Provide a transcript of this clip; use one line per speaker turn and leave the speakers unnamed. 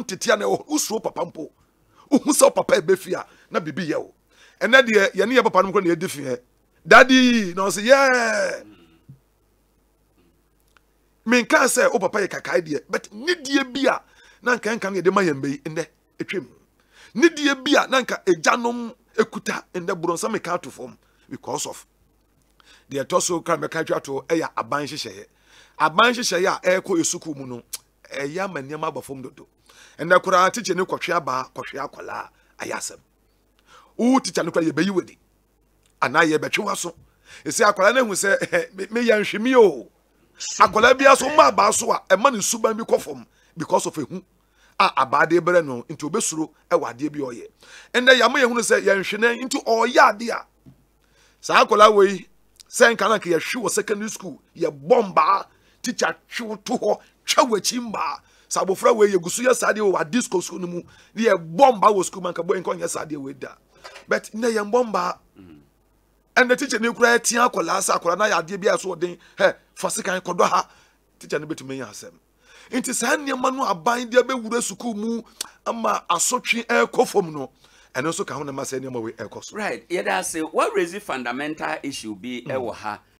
tetia na usuro papa mpo uhu se papa ebefia na bibi ye wo ene de ye ne ye papa no ko na edifi he daddy no say yeah men kan say o papa ye kakai de but nidie bia na nkan ye de ma yembe ende etwem nidie bia na nka ejanom ekuta ende bronsa me ka to form because of the toso kan me ka twa to eya aban hyehyeye ya eko esuku mu no eya maniam abafom dodo ende kura teacher ne kwhwe aba kwhwe akola ayasem u teacher ne kura ye bayi wedi ana ye betwe waso esi akola na hu se me ya nhwemi o akola bia so ma ba so a ema ne suban bi kofom because of ehu abade bere no into obesuro ewade bi oye ende ya ma ye hu se ye nhwene into oya ade a sa akola we sen kana ke ye hwe secondary school ye bomba teacher hwe to ho twawachimba sabofra we ye gusu ye sade o disco school no mu ye bomba wo school man ka boy nko ye sade we da but ne ye bomba and the teacher ne kura tia akola sa akola na ya ade bia so den he fasikan kodo ha teacher ne betumi ya asem nti sa nneema no aban dia be wura school mu ama asotwe ekofom no and also ka ho na ma sa nneema we ekoso
right yeah, that's what raise fundamental issue be e wo ha